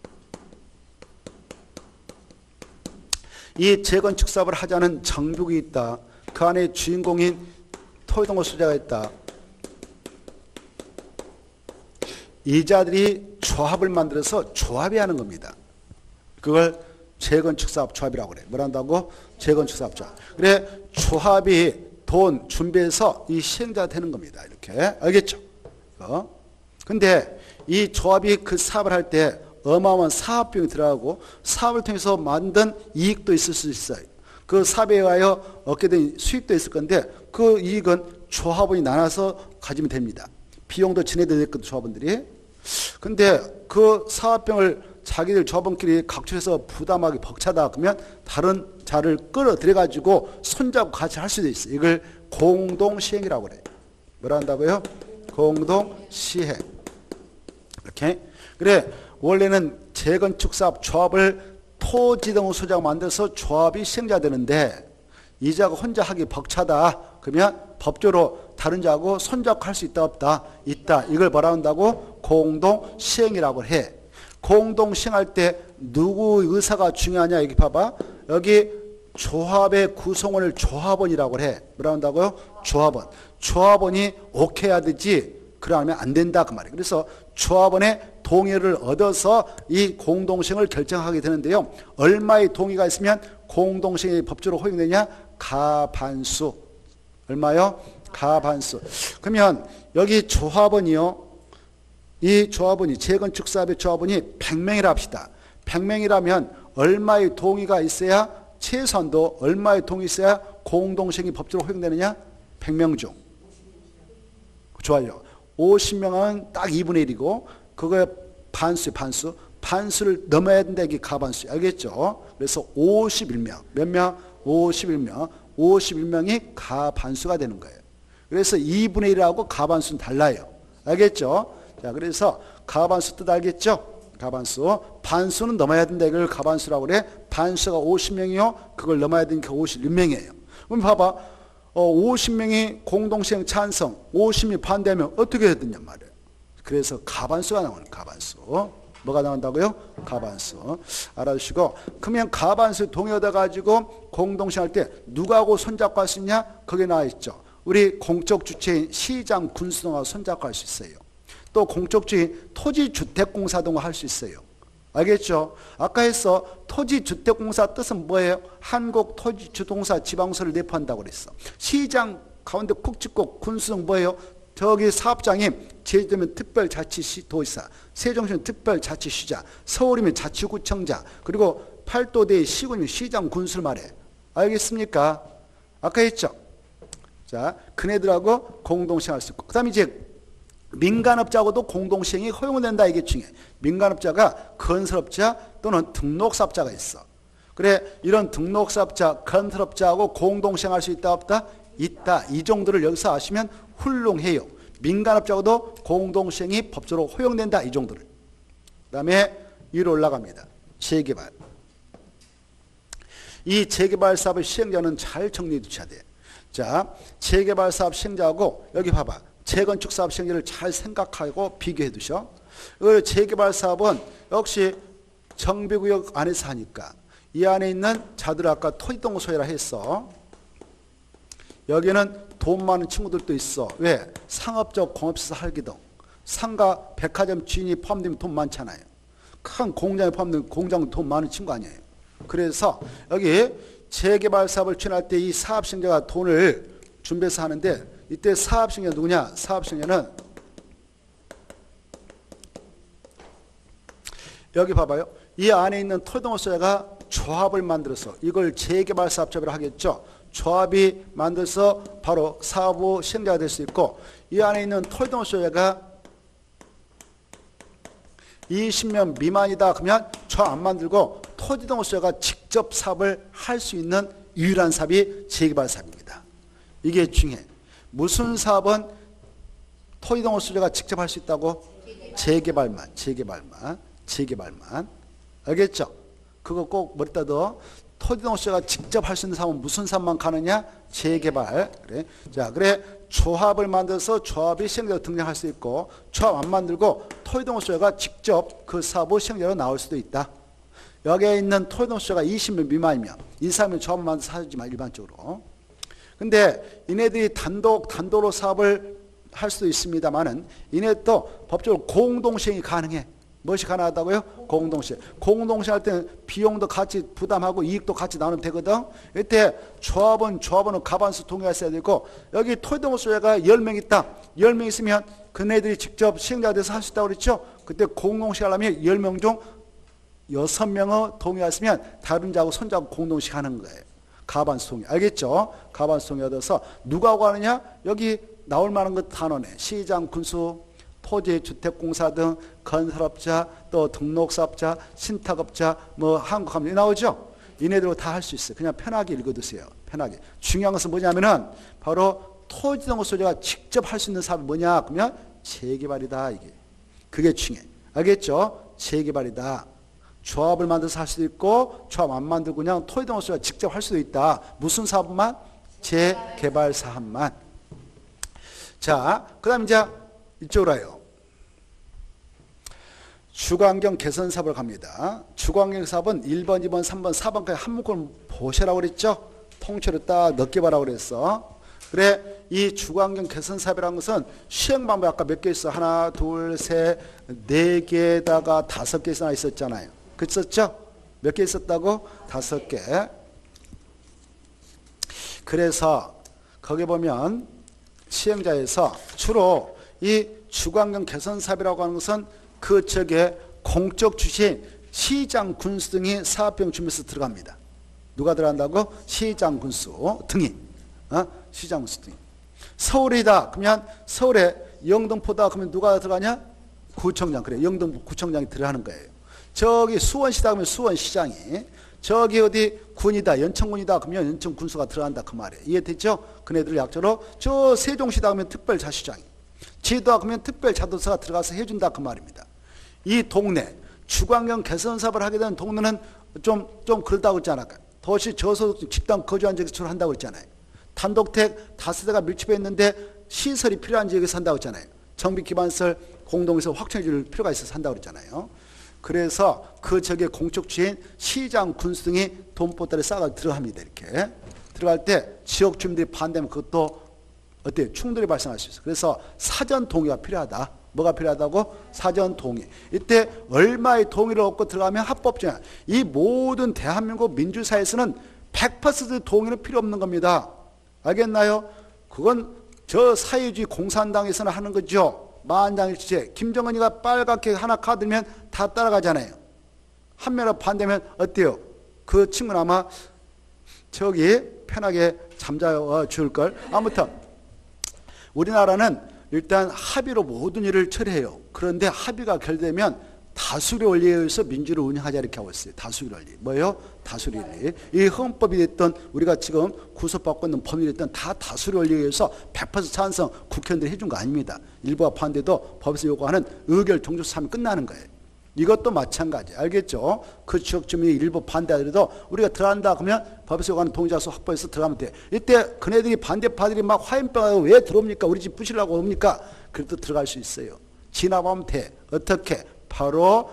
Speaker 1: 이 재건축 사업을 하자는 정부가 있다. 그 안에 주인공인 토지동호 소유자가 있다. 이자들이 조합을 만들어서 조합이 하는 겁니다. 그걸 재건축 사업 조합이라고 그래. 뭘 한다고? 재건축 사업 조합. 그래, 조합이 돈 준비해서 이 시행자가 되는 겁니다. 이렇게. 알겠죠? 어? 근데 이 조합이 그 사업을 할 때 어마어마한 사업비용이 들어가고 사업을 통해서 만든 이익도 있을 수 있어요. 그 사업에 의하여 얻게 된 수익도 있을 건데 그 이익은 조합원이 나눠서 가지면 됩니다. 비용도 지네들이 냈거든, 조합원들이. 근데 그 사업비용을 자기들 조합원끼리 각출해서 부담하기 벅차다 그러면 다른 자를 끌어들여가지고 손잡고 같이 할 수도 있어요. 이걸 공동시행이라고 그래요. 뭐라 한다고요? 공동시행. 이렇게. 그래, 원래는 재건축 사업 조합을 토지동호 소유자가 만들어서 조합이 시행자 되는데 이자가 혼자 하기 벅차다 그러면 법적으로 다른 자하고 손잡고 할 수 있다 없다? 있다. 이걸 뭐라 한다고? 공동시행이라고 해. 공동시행할 때 누구 의사가 중요하냐? 여기 봐봐. 여기 조합의 구성원을 조합원이라고 해. 뭐라 한다고요? 조합원. 조합원이 오케이 해야 되지 그러면 안 된다 그 말이에요. 그래서 조합원의 동의를 얻어서 이 공동시행을 결정하게 되는데요. 얼마의 동의가 있으면 공동시행이 법적으로 허용되냐? 가반수. 얼마요? 가반수. 그러면 여기 조합원이요. 이 조합원이 재건축 사업의 조합원이 백 명이라 합시다. 백 명이라면 얼마의 동의가 있어야 최소한도 얼마의 동의 있어야 공동시행이 법적으로 허용되느냐? 백 명 중. 좋아요. 오십 명은 딱 이분의 일이고 그거에 반수, 반수. 반수를 넘어야 된다. 이게 가반수. 알겠죠? 그래서 오십일 명. 몇 명? 오십일 명. 오십일 명이 가반수가 되는 거예요. 그래서 이분의 일하고 가반수는 달라요. 알겠죠? 자, 그래서 가반수 뜻 알겠죠? 가반수. 반수는 넘어야 된다. 이걸 가반수라고 그래. 반수가 오십 명이요. 그걸 넘어야 되니까 오십일 명이에요. 그럼 봐봐. 어, 오십 명이 공동시행 찬성, 오십 명이 반대하면 어떻게 해야 되냐 말이에요. 그래서 가반수가 나오는 가반수. 뭐가 나온다고요? 가반수. 알아주시고, 그러면 가반수 동의 얻어가지고 공동시행할 때 누구하고 손잡고 할 수 있냐? 거기에 나와 있죠. 우리 공적 주체인 시장, 군수동하고 손잡고 할 수 있어요. 또 공적 주체인 토지주택공사동하고 할 수 있어요. 알겠죠? 아까 했어. 토지주택공사 뜻은 뭐예요? 한국토지주택공사 지방소를 내포한다고 그랬어. 시장 가운데 콕 찍고 군수동 뭐예요? 저기 사업장이 제주도면 특별자치도지사, 세종시는 특별자치시장, 서울이면 자치구청장, 그리고 팔도대의 시군이면 시장 군수를 말해. 알겠습니까? 아까 했죠? 자, 그네들하고 공동시행할 수 있고. 그 다음에 이제 민간업자하고도 공동시행이 허용된다. 이게 중요해. 민간업자가 건설업자 또는 등록사업자가 있어. 그래, 이런 등록사업자, 건설업자하고 공동시행할 수 있다 없다? 있다. 이 정도를 여기서 아시면 훌륭해요. 민간업자하고도 공동시행이 법적으로 허용된다. 이 정도를. 그 다음에 위로 올라갑니다. 재개발. 이 재개발 사업의 시행자는 잘 정리해 두셔야 돼. 자, 재개발 사업 시행자하고 여기 봐봐. 재건축 사업 시행자를 잘 생각하고 비교해 두셔. 그 재개발 사업은 역시 정비구역 안에서 하니까 이 안에 있는 자들 아까 토지동호 소유라 했어. 여기는 돈 많은 친구들도 있어. 왜? 상업적 공업시설 할기동. 상가 백화점 주인이 포함되면 돈 많잖아요. 큰 공장에 포함되면 공장 돈 많은 친구 아니에요. 그래서 여기 재개발 사업을 추진할 때 이 사업 시행자가 돈을 준비해서 하는데 이때 사업 시행자 누구냐? 사업 시행자는 여기 봐봐요. 이 안에 있는 토지동호 소유자가 조합을 만들어서 이걸 재개발 사업 조합이라고 하겠죠. 조합이 만들어서 바로 사업 시행자가 될 수 있고 이 안에 있는 토지동호 소유자가 이십 명 미만이다 그러면 조합 안 만들고 토지동호 소유자가 직접 사업을 할 수 있는 유일한 사업이 재개발 사업입니다. 이게 중요해. 무슨 사업은 토지동호 소유자가 직접 할 수 있다고? 재개발만, 재개발만, 재개발만. 알겠죠? 그거 꼭 머리다 둬. 토지동수자가 직접 할 수 있는 사업은 무슨 사업만 가느냐? 재개발. 그래. 자, 그래. 조합을 만들어서 조합이 시행자로 등장할 수 있고, 조합 안 만들고 토지동수자가 직접 그 사업의 시행자로 나올 수도 있다. 여기에 있는 토지동수자가 이십 명 미만이면 이 사람이 조합을 만들어서 하지만 일반적으로. 근데 이네들이 단독, 단독으로 사업을 할 수도 있습니다만은 이네도 법적으로 공동시행이 가능해. 무엇이 가능하다고요? 공동시행. 공동시행 할 때는 비용도 같이 부담하고 이익도 같이 나누면 되거든. 이때 조합은 조합원은 가반수 동의했어야 되고, 여기 토지동수자가 열 명 있다. 열 명 있으면 그네들이 직접 시행자가 돼서 할 수 있다고 그랬죠. 그때 공동시행 하려면 열 명 중 여섯 명의 동의했으면 다른 자하고 손자하고 공동시행 하는 거예요. 가반수 동의. 알겠죠? 가반수 동의 얻어서 누가 하고 하느냐? 여기 나올 만한 것 단원에 시장, 군수, 토지, 주택공사 등 건설업자, 또 등록사업자, 신탁업자, 뭐 한국하면 나오죠? 이네들로 다 할 수 있어요. 그냥 편하게 읽어두세요. 편하게. 중요한 것은 뭐냐면은 바로 토지동수자가 직접 할 수 있는 사업이 뭐냐? 그러면 재개발이다. 이게. 그게 중요해. 알겠죠? 재개발이다. 조합을 만들어서 할 수도 있고, 조합 안 만들고 그냥 토지동수자가 직접 할 수도 있다. 무슨 사업만? 재개발 사업만. 자, 그 다음 이제 이쪽으로 와요. 주거환경 개선 사업을 갑니다. 주거환경 사업은 일 번, 이 번, 삼 번, 사 번까지 한 묶음을 보시라고 그랬죠? 통째로 딱 넣기바라고 그랬어. 그래, 이 주거환경 개선 사업이라는 것은 시행 방법이 아까 몇 개 있어? 하나, 둘, 셋, 네 개에다가 다섯 개 있었잖아요. 그랬었죠? 몇 개 있었다고? 다섯 개. 그래서 거기 보면 시행자에서 주로 이 주거환경 개선 사업이라고 하는 것은 그 쪽에 공적 주시인 시장, 군수 등이 사업비용 준비해서 들어갑니다. 누가 들어간다고? 시장, 군수 등이. 어? 시장, 군수 등이. 서울이다. 그러면 서울에 영등포다. 그러면 누가 들어가냐? 구청장. 그래. 영등포 구청장이 들어가는 거예요. 저기 수원시다. 그러면 수원시장이. 저기 어디 군이다. 연천군이다. 그러면 연천군수가 들어간다. 그 말이에요. 이해됐죠? 그네들 약자로 저 세종시다. 그러면 특별자치장이. 지도다. 그러면 특별자도사가 들어가서 해준다. 그 말입니다. 이 동네 주거환경 개선 사업을 하게 되는 동네는 좀, 좀 그렇다고 했잖아요. 도시 저소득 집단 거주한 지역에서 한다고 했잖아요. 단독택 다섯 대가 밀집해 있는데 시설이 필요한 지역에서 한다고 했잖아요. 정비기반시설 공동시설 확충해 줄 필요가 있어서 한다고 했잖아요. 그래서 그 지역의 공적 주인 시장, 군수 등이 돈보따리 싸가 들어갑니다. 이렇게 들어갈 때 지역 주민들이 반대하면 그것도 어때요? 충돌이 발생할 수 있어요. 그래서 사전 동의가 필요하다. 뭐가 필요하다고? 사전 동의. 이때 얼마의 동의를 얻고 들어가면 합법적이야. 이 모든 대한민국 민주사회에서는 백 퍼센트 동의는 필요 없는 겁니다. 알겠나요? 그건 저 사회주의 공산당에서는 하는 거죠. 만장일치. 김정은이가 빨갛게 하나 카드면 다 따라가잖아요. 한 명을 반대면 어때요? 그 친구는 아마 저기 편하게 잠자어 줄걸. 아무튼 우리나라는 일단 합의로 모든 일을 처리해요. 그런데 합의가 결되면 다수의 원리에 의해서 민주를 운영하자 이렇게 하고 있어요. 다수의 원리. 뭐예요? 다수의 원리. 이 헌법이 됐던 우리가 지금 구속받고 있는 법률이 됐던 다 다수의 원리에 의해서 백 퍼센트 찬성 국회의원들이 해준 거 아닙니다. 일부가 반대도 법에서 요구하는 의결 종주서 하면 끝나는 거예요. 이것도 마찬가지. 알겠죠? 그 지역 주민이 일부 반대하더라도 우리가 들어간다 그러면 법에서 요구하는 동의자수 확보해서 들어가면 돼. 이때 그네들이 반대파들이 막 화염병하고 왜 들어옵니까? 우리 집 부시려고 옵니까? 그래도 들어갈 수 있어요. 진압하면 돼. 어떻게? 바로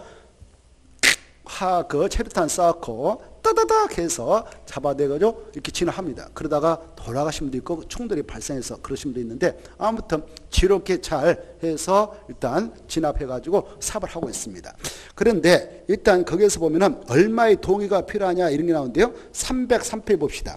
Speaker 1: 하, 그 체류탄 쌓고 따다닥 해서 잡아내가지고 이렇게 진압합니다. 그러다가 돌아가신 분도 있고 충돌이 발생해서 그러신 분도 있는데 아무튼 지롭게 잘 해서 일단 진압해가지고 사업을 하고 있습니다. 그런데 일단 거기에서 보면은 얼마의 동의가 필요하냐 이런 게 나오는데요. 삼백삼 페이지 봅시다.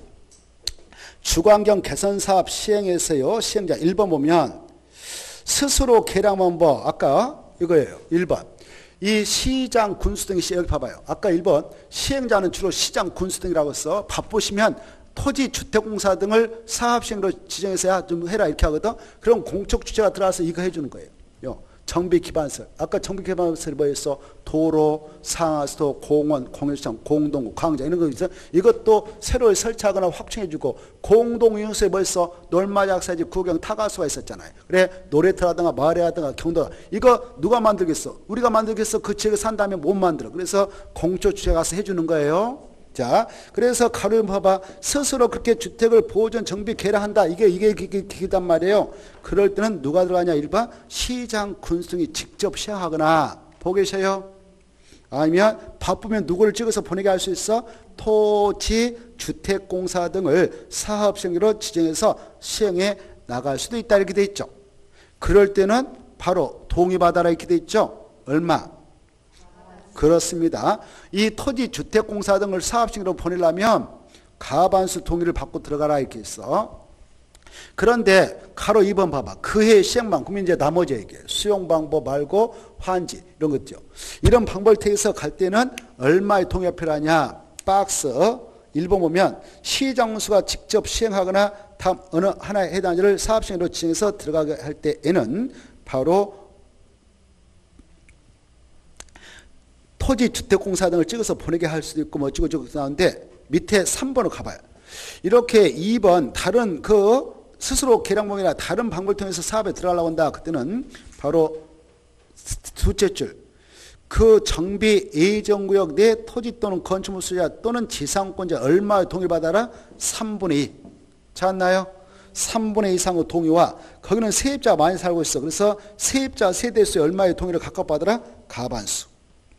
Speaker 1: 주거환경 개선 사업 시행에서요. 시행자 일 번 보면 스스로 계량한 법 아까 이거예요. 일 번. 이 시장, 군수 등이 여기 봐봐요. 아까 일 번 시행자는 주로 시장, 군수 등이라고 써. 바쁘시면 토지, 주택공사 등을 사업시행으로 지정해서 좀 해라 이렇게 하거든. 그럼 공적 주체가 들어와서 이거 해주는 거예요. 정비기반시설. 아까 정비기반시설이 뭐였어? 도로, 상하수도, 공원, 공유시장, 공동구, 광장 이런 거 있어. 이것도 새로 설치하거나 확충해주고 공동이용시설이 뭐였어? 놀마작사지, 구경, 타가수가 있었잖아요. 그래 놀이터라든가 마을이라든가 경도 이거 누가 만들겠어? 우리가 만들겠어? 그 지역에 산다면 못 만들어. 그래서 공적 주체가 가서 해주는 거예요. 자, 그래서 가로 봐봐. 스스로 그렇게 주택을 보존, 정비, 개량한다. 이게, 이게, 이게, 이단 말이에요. 그럴 때는 누가 들어가냐? 일 번, 시장, 군수이 직접 시행하거나, 보고 계셔요? 아니면 바쁘면 누구를 찍어서 보내게 할 수 있어? 토지, 주택공사 등을 사업시행으로 지정해서 시행해 나갈 수도 있다. 이렇게 돼 있죠. 그럴 때는 바로 동의받아라. 이렇게 돼 있죠. 얼마? 그렇습니다. 이 토지 주택공사 등을 사업식으로 보내려면 가반수 동의를 받고 들어가라 이렇게 있어. 그런데 가로 이 번 봐봐. 그해 시행만 그러면 이제 나머지 얘기해. 수용 방법 말고 환지 이런 것죠. 이런 방법을 택해서 갈 때는 얼마의 동의가 필요하냐. 박스 일 번 보면 시장수가 직접 시행하거나 다음 어느 하나의 해당지를 사업식으로 지정해서 들어가게 할 때에는 바로 토지 주택공사 등을 찍어서 보내게 할 수도 있고 뭐 어쩌고저쩌고 나오는데 밑에 삼 번으로 가봐요. 이렇게 이 번 다른 그 스스로 개량봉이나 다른 방법을 통해서 사업에 들어가려고 한다. 그때는 바로 둘째 줄. 그 정비 예정구역 내 토지 또는 건축물 소유자 또는 지상권자 얼마의 동의를 받아라? 삼분의 이. 찾았나요? 삼분의 이 이상의 동의와 거기는 세입자가 많이 살고 있어. 그래서 세입자 세대수의 얼마의 동의를 각각 받아라? 가반수.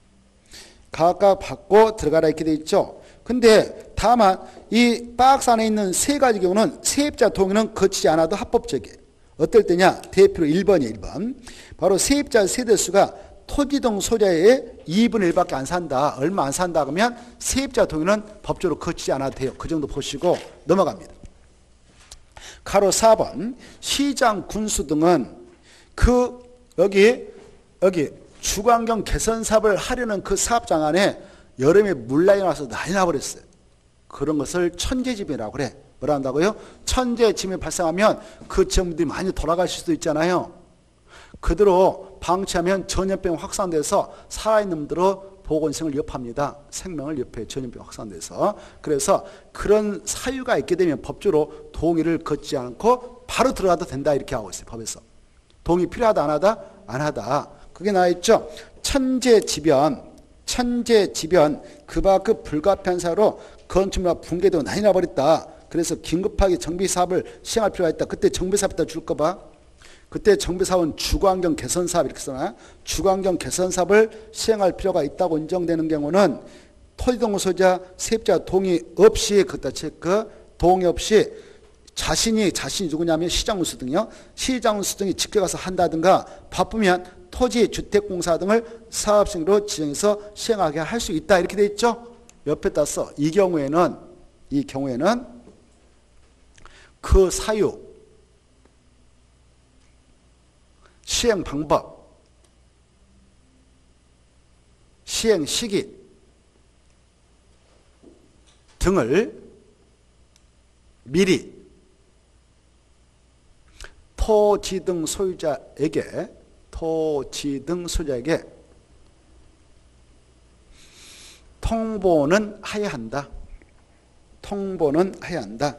Speaker 1: 각각 받고 들어가라 이렇게 돼 있죠. 근데 다만 이 박스 안에 있는 세 가지 경우는 세입자 동의는 거치지 않아도 합법적이에요. 어떨 때냐? 대표로 일 번이에요. 일 번. 바로 세입자 세대수가 토지 등 소유자의 이분의 일밖에 안 산다. 얼마 안 산다 그러면 세입자 동의는 법적으로 거치지 않아도 돼요. 그 정도 보시고 넘어갑니다. 가로 사 번. 시장, 군수 등은 그 여기 여기 주거환경 개선 사업을 하려는 그 사업장 안에 여름에 물난이 나서 난리 나버렸어요. 그런 것을 천재지변이라고 그래. 뭐라 한다고요? 천재지변이 발생하면 그 지역민들이 많이 돌아가실 수도 있잖아요. 그대로 방치하면 전염병 확산돼서 살아있는 분들은 보건생을 위협합니다. 생명을 위협해 전염병 확산돼서. 그래서 그런 사유가 있게 되면 법적으로 동의를 걷지 않고 바로 들어가도 된다 이렇게 하고 있어요. 법에서. 동의 필요하다 안 하다? 안 하다. 그게 나와있죠. 천재지변, 천재지변, 그밖의 불가피한 사로 건축물과 붕괴도 난리 나버렸다. 그래서 긴급하게 정비사업을 시행할 필요가 있다. 그때 정비사업에다 줄 거 봐. 그때 정비사업은 주거환경 개선사업 이렇게 써놔. 주거환경 개선사업을 시행할 필요가 있다고 인정되는 경우는 토지동 소유자, 세입자 동의 없이 그때 체크, 동의 없이 자신이 자신이 누구냐면 시장군수 등이요. 시장군수 등이 직접 가서 한다든가 바쁘면 토지, 주택공사 등을 사업식으로 지정해서 시행하게 할 수 있다. 이렇게 돼 있죠. 옆에다 써. 이 경우에는 이 경우에는 그 사유, 시행 방법, 시행 시기 등을 미리 토지 등 소유자에게 토지 등 소유자에게 통보는 해야 한다. 통보는 해야 한다.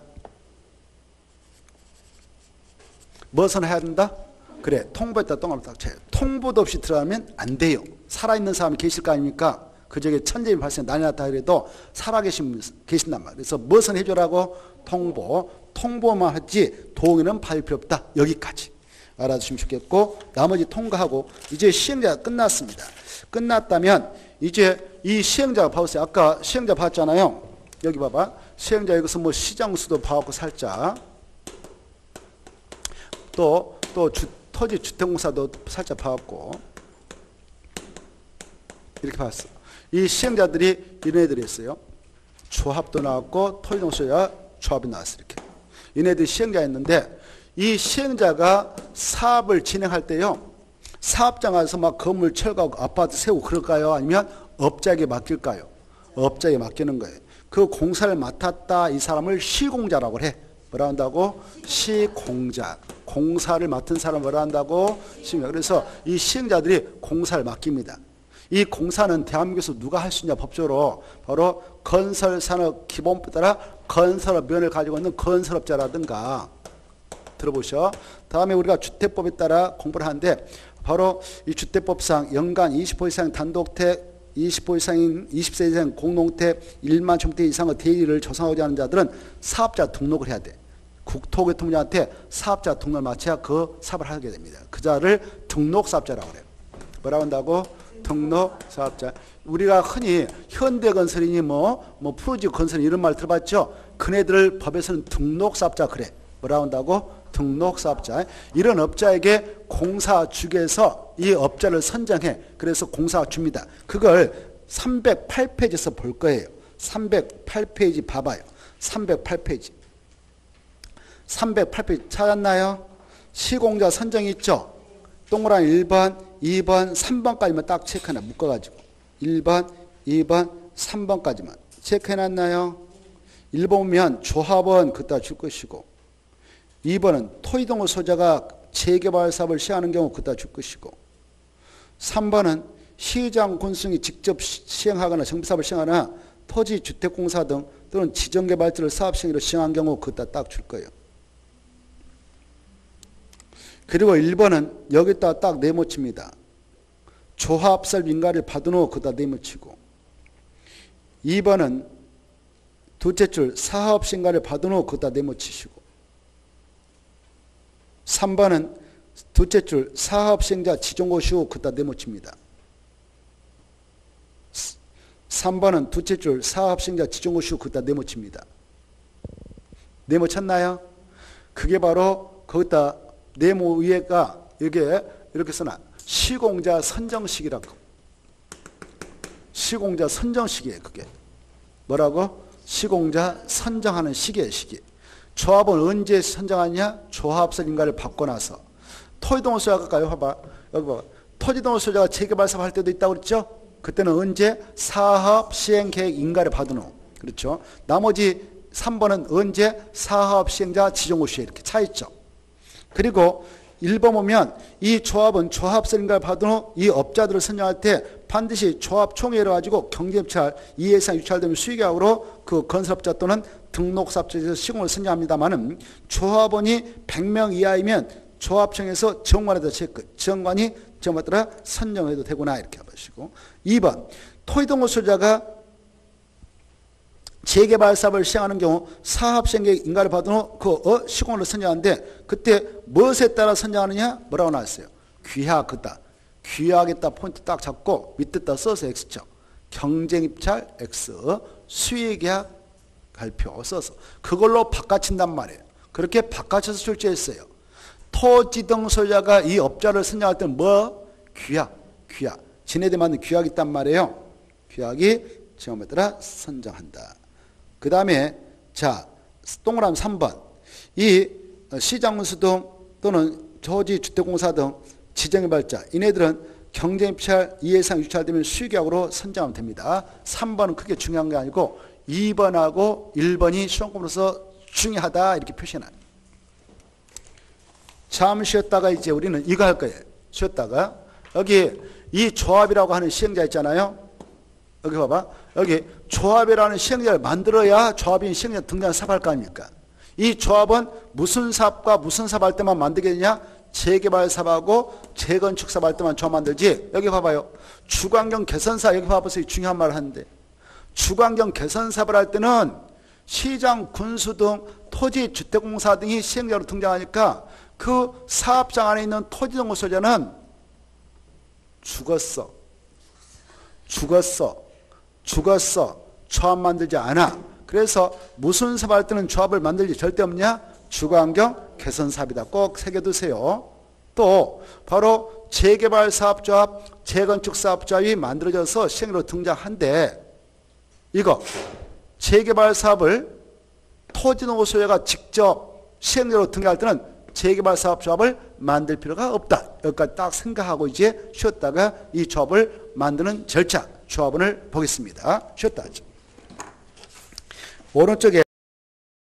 Speaker 1: 무엇은 해야 된다? 그래, 통보했다 동그라미 딱 쳐요. 통보도 없이 들어가면 안 돼요. 살아있는 사람이 계실 거 아닙니까? 그 적에 천재미 발생 난리 났다 그래도 살아계신 분 계신단 말이에요. 그래서 무엇은 해줘라고? 통보. 통보만 하지 동의는 받을 필요 없다. 여기까지 알아두시면 좋겠고, 나머지 통과하고 이제 시행자가 끝났습니다. 끝났다면 이제 이 시행자가 봐보세요. 아까 시행자 봤잖아요. 여기 봐봐. 시행자 여기서 뭐 시장수도 봐갖고 살짝 또, 또 주, 토지 주택공사도 살짝 봐갖고 이렇게 봤어. 이 시행자들이 이런 애들이 있어요. 조합도 나왔고 토지동소유자 조합이 나왔어. 이렇게. 이네들이 시행자였는데 이 시행자가 사업을 진행할 때요. 사업장 안에서 막 건물 철거하고 아파트 세우고 그럴까요? 아니면 업자에게 맡길까요? 업자에게 맡기는 거예요. 그 공사를 맡았다 이 사람을 시공자라고 해. 뭐라 한다고? 시공자. 공사를 맡은 사람을 뭐라 한다고? 시행자. 그래서 이 시행자들이 공사를 맡깁니다. 이 공사는 대한민국에서 누가 할 수 있냐 법적으로? 바로 건설산업기본법에 따라 건설업면을 가지고 있는 건설업자라든가. 들어보셔. 다음에 우리가 주택법에 따라 공부를 하는데 바로 이 주택법상 연간 이십 호 이상 단독택, 이십 호 이상인 이십 세 이상 공동택 일만 평대 이상의 대지를 조성하고자 하는 자들은 사업자 등록을 해야 돼. 국토교통부한테 사업자 등록을 마쳐야 그 사업을 하게 됩니다. 그 자를 등록사업자라고 그래요. 뭐라고 한다고? 등록사업자. 우리가 흔히 현대건설이니 뭐, 뭐 프로지건설이 이런 말 들어봤죠? 그네들을 법에서는 등록사업자 그래. 뭐라고 한다고? 등록사업자. 이런 업자에게 공사주에서 이 업자를 선정해. 그래서 공사가 줍니다. 그걸 삼백팔 페이지에서 볼 거예요. 삼백팔 페이지 봐봐요. 삼백팔 페이지. 삼백팔 페이지 찾았나요? 시공자 선정이 있죠? 동그라미 일 번, 이 번, 삼 번까지만 딱 체크해놔. 묶어가지고. 일 번, 이 번, 삼 번까지만. 체크해놨나요? 일 번 보면 조합원 그따 줄 것이고 이 번은 토지동호 소유자가 재개발 사업을 시행하는 경우 그따 줄 것이고 삼 번은 시장 군수이 직접 시행하거나 정비사업을 시행하거나 토지주택공사 등 또는 지정개발지를 사업 시행으로 시행한 경우 그따 딱 줄 거예요. 그리고 일 번은 여기다 딱 네모칩니다. 조합설 인가를 받은 후 그다 네모치고 이 번은 둘째 줄 사업신가를 받은 후 그다 네모치시고 삼 번은 둘째 줄 사업시행자 지정고시 후 그다 네모칩니다. 삼 번은 둘째 줄 사업시행자 지정고시 후 그다 네모칩니다. 네모쳤나요? 그게 바로 거기다 네모 위에가 이게 이렇게 써놔. 시공자 선정식이라고. 시공자 선정식이에요. 그게 뭐라고? 시공자 선정하는 시기예요. 시기. 조합은 언제 선정하냐? 조합설 인가를 받고 나서. 토지동호 소유자가 봐봐. 여기 봐봐. 토지동호 소유자가 재개발 사업 할 때도 있다고 그랬죠? 그때는 언제? 사업 시행 계획 인가를 받은 후. 그렇죠? 나머지 삼 번은 언제? 사업 시행자 지정고 시에 이렇게 차 있죠. 그리고 일 번 보면 이 조합은 조합설 인가를 받은 후 이 업자들을 선정할 때 반드시 조합 총회를 가지고 경제입찰 이 이상 유찰되면 수익약으로 그 건설업자 또는 등록사업자에서 시공을 선정합니다만은 조합원이 백 명 이하이면 조합청에서 정관에다 체크, 정관이 정관에 따라 선정해도 되구나 이렇게 해보시고 이 번 토지동호 소유자가 재개발 사업을 시행하는 경우 사업시행계획 인가를 받은 후 그 어, 시공을 선정하는데 그때 무엇에 따라 선정하느냐? 뭐라고 나왔어요? 귀하 그따. 귀하겠다 포인트 딱 잡고 밑에다 써서 X죠. 경쟁입찰 X, 수익계약 발표 써서 그걸로 바꿔친단 말이에요. 그렇게 바꿔쳐서 출제했어요. 토지 등 소유자가 이 업자를 선정할 때는 뭐? 귀약, 귀약. 지네들 만든 귀약이 있단 말이에요. 귀약이 정함에 따라 선정한다. 그 다음에 자 동그라미 삼 번 이 시장군수 등 또는 토지주택공사 등 지정개발자 이네들은 경쟁입찰 이 이상 유찰되면 수익약으로 선정하면 됩니다. 삼 번은 크게 중요한 게 아니고 이 번하고 일 번이 시험권으로서 중요하다 이렇게 표시해놔요. 잠 쉬었다가 이제 우리는 이거 할 거예요. 쉬었다가 여기 이 조합이라고 하는 시행자 있잖아요. 여기 봐봐. 여기 조합이라는 시행자를 만들어야 조합인 시행자 등장한 사업할 거 아닙니까? 이 조합은 무슨 사업과 무슨 사업 할 때만 만들게 되냐? 재개발 사업하고 재건축 사업 할 때만 조합 만들지. 여기 봐봐요. 주거환경 개선사 여기 봐보세요. 중요한 말을 하는데 주거환경 개선 사업을 할 때는 시장, 군수 등 토지, 주택공사 등이 시행자로 등장하니까 그 사업장 안에 있는 토지동호 소유자는 죽었어. 죽었어. 죽었어. 조합 만들지 않아. 그래서 무슨 사업 할 때는 조합을 만들지 절대 없냐? 주거환경 개선 사업이다. 꼭 새겨두세요. 또 바로 재개발 사업조합, 재건축 사업조합이 만들어져서 시행으로 등장한데 이거 재개발 사업을 토지동호 소유자가 직접 시행으로 등장할 때는 재개발 사업조합을 만들 필요가 없다. 여기까지 딱 생각하고 이제 쉬었다가 이 조합을 만드는 절차, 조합원을 보겠습니다. 쉬었다 하죠. 오른쪽에